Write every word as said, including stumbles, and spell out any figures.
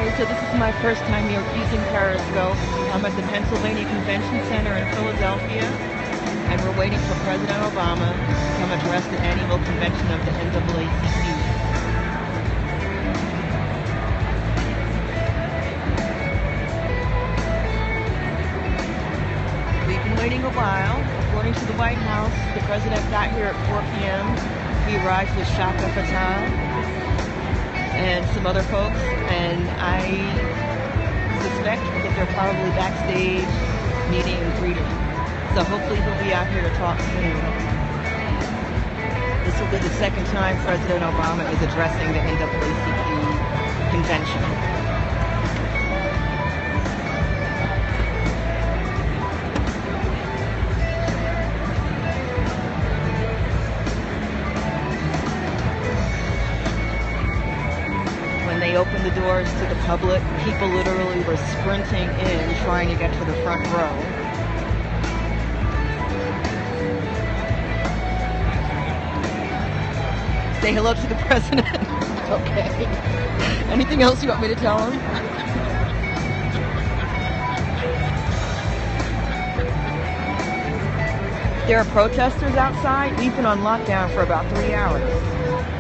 Hi, so this is my first time here using Periscope. I'm at the Pennsylvania Convention Center in Philadelphia, and we're waiting for President Obama to come address the annual convention of the N double A C P. We've been waiting a while. According to the White House, the president got here at four p m He arrived with Shaka Fattah and some other folks, and I suspect that they're probably backstage meeting and greeting. So hopefully he'll be out here to talk soon. This will be the second time President Obama is addressing the N double A C P convention. When they opened the doors to the public, people literally were sprinting in trying to get to the front row. Say hello to the president. Okay. Anything else you want me to tell him? There are protesters outside. We've been on lockdown for about three hours.